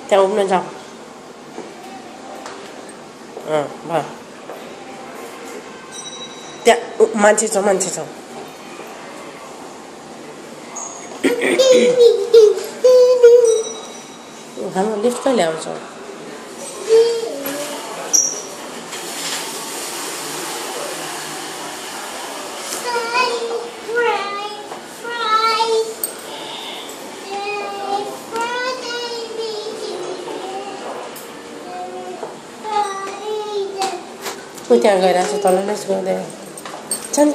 Jangan umum jauh. Bah. Dia manci jauh. Kamu lift kali aja. Ui त्यहाँ गएर चाहिँ तल लेट्स गो देयर चल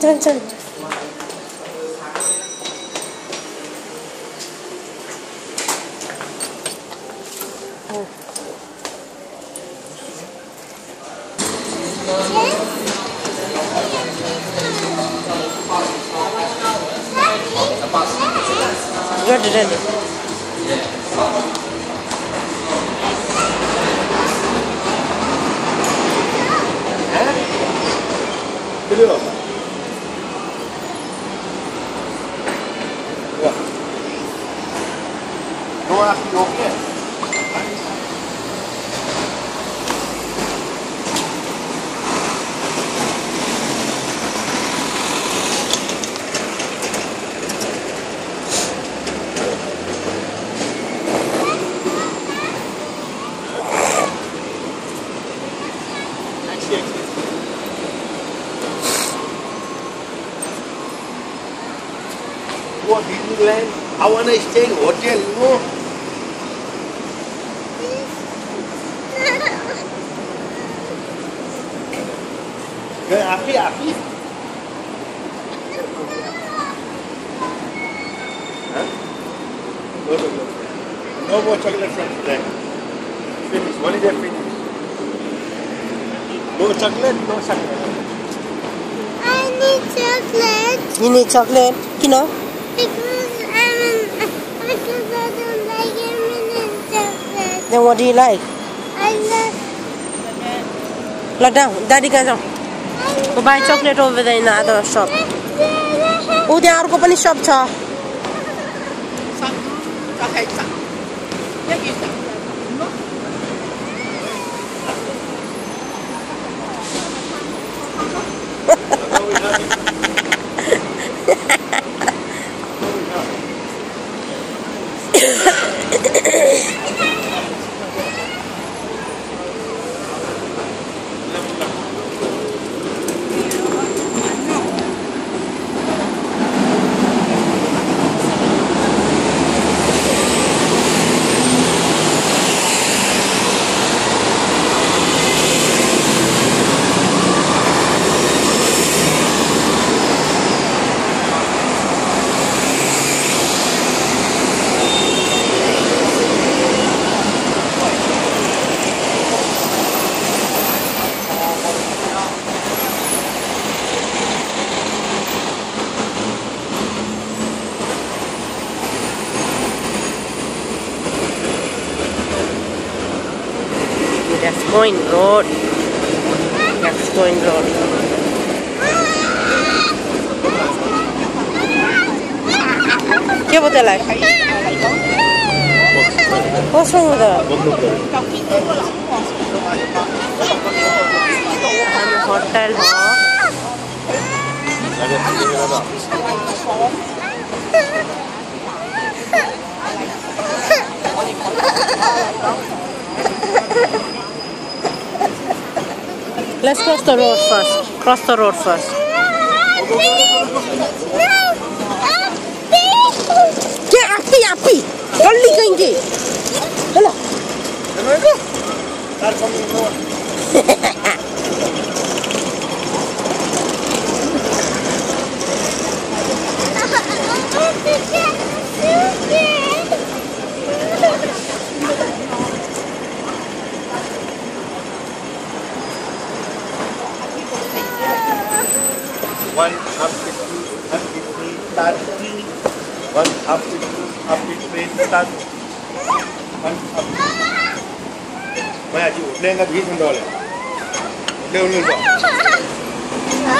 Ready. Video. Ya. Dua okay. What Disneyland? I want to stay in hotel, you know. Api. Huh? No more chocolate from today. Finish. What is that finish? No chocolate. I need chocolate. You need chocolate? Kino? Because I don't like M&M chocolate. Then what do you like? I like. Lie down. Daddy can go. Go buy chocolate over there in the other shop. Oh, there are open shop cha. Gascoigne Road. क्या बोलते like? What's wrong with her? Hotel Let's cross the road first. क्या api? Jolly कहेंगे. Hello. One up the train start. One up the train start. One up. मैं आज उठने का $20 ले उन्हें